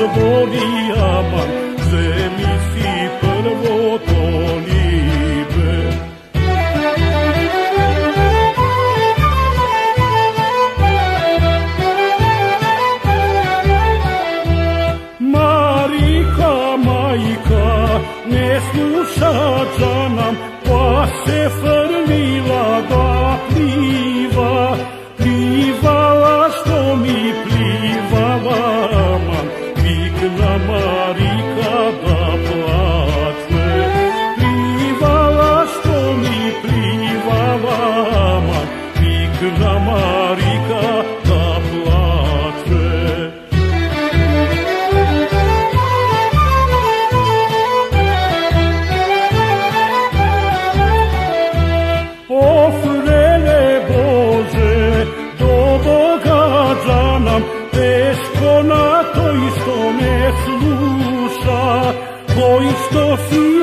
zvoni aman, zemlji si prvo to libe. Marika, majka, ne sluša džanam, pa se frnila da pliva, plivala što mi plivala aman, vikna Marika da plače. Plivala što mi plivala aman, vikna Marika da plače. Ofrene Bože, do Boga džanam, teško na to isto ne sluša, ko isto si